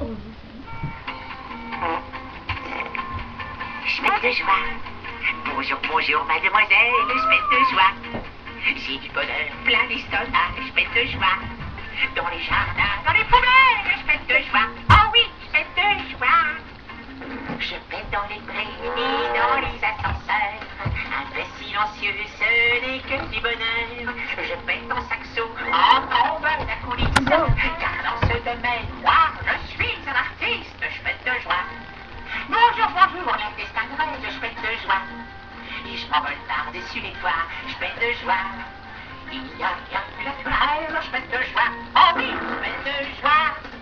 Je pète de joie. Bonjour, bonjour, mademoiselle, je pète de joie. J'ai du bonheur plein l'estomac, je pète de joie. Dans les jardins, dans les poubelles, je pète de joie. Oh oui, je pète de joie. Je pète dans les prairies, dans les ascenseurs. Un peu silencieux, ce n'est que du bonheur. Je pète en saxo, en trombone la coulisse. Car dans ce domaine, moi, je suis un artiste, je pète de joie. Bonjour, bonjour, l'intestin grêle, je pète de joie. Et je m'envole par-dessus les toits, je pète de joie. Il y a la grève, je pète de joie. Oh oui, je pète de joie.